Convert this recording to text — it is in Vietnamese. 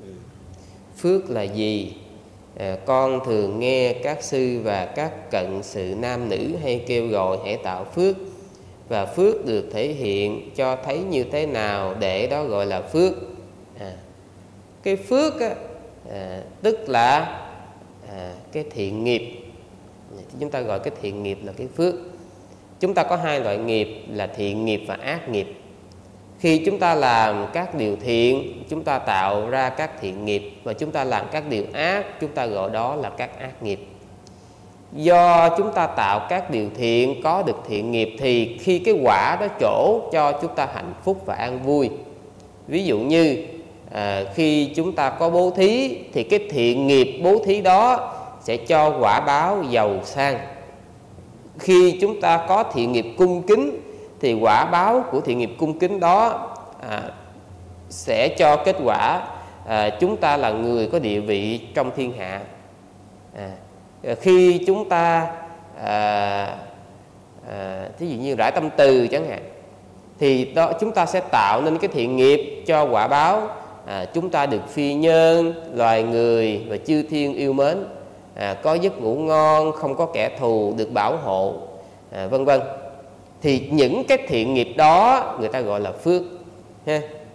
Phước là gì? Con thường nghe các sư và các cận sự nam nữ hay kêu gọi hãy tạo phước. Và phước được thể hiện cho thấy như thế nào để đó gọi là phước? Cái phước á, tức là cái thiện nghiệp. Chúng ta gọi cái thiện nghiệp là cái phước. Chúng ta có hai loại nghiệp là thiện nghiệp và ác nghiệp. Khi chúng ta làm các điều thiện, chúng ta tạo ra các thiện nghiệp. Và chúng ta làm các điều ác, chúng ta gọi đó là các ác nghiệp. Do chúng ta tạo các điều thiện, có được thiện nghiệp, thì khi cái quả đó trổ cho chúng ta hạnh phúc và an vui. Ví dụ như khi chúng ta có bố thí, thì cái thiện nghiệp bố thí đó sẽ cho quả báo giàu sang. Khi chúng ta có thiện nghiệp cung kính, thì quả báo của thiện nghiệp cung kính đó sẽ cho kết quả chúng ta là người có địa vị trong thiên hạ. Khi chúng ta thí dụ như rải tâm từ chẳng hạn, thì đó chúng ta sẽ tạo nên cái thiện nghiệp cho quả báo chúng ta được phi nhân, loài người và chư thiên yêu mến, có giấc ngủ ngon, không có kẻ thù, được bảo hộ, vân vân. Thì những cái thiện nghiệp đó người ta gọi là phước ha.